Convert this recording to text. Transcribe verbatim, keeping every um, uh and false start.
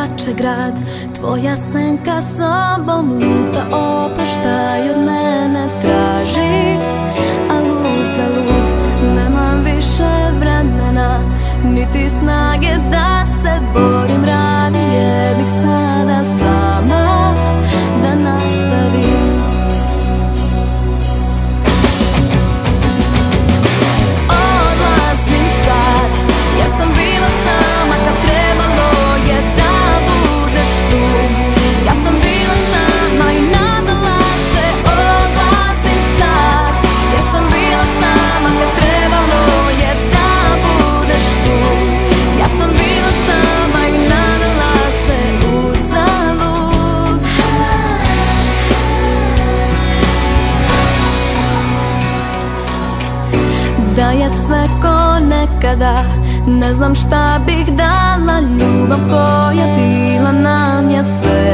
plače grad, tvoja senka sobom luta, oproštaj od mene traži, al uzalud, nemam više vremena, niti snage da se borim, radije bih sada sama da nastavim. Odlazim sad, jer sam bila sama kad trebalo je da budeš tu. Ja sam bila sama i nadala se, odlazim sad, jer sam bila sama kad trebalo je da budeš tu. Ja sam bila sama i nadala se, uzalud. Da je sve ko nekada, ne znam šta bih dala, ljubav koja bila nam je sve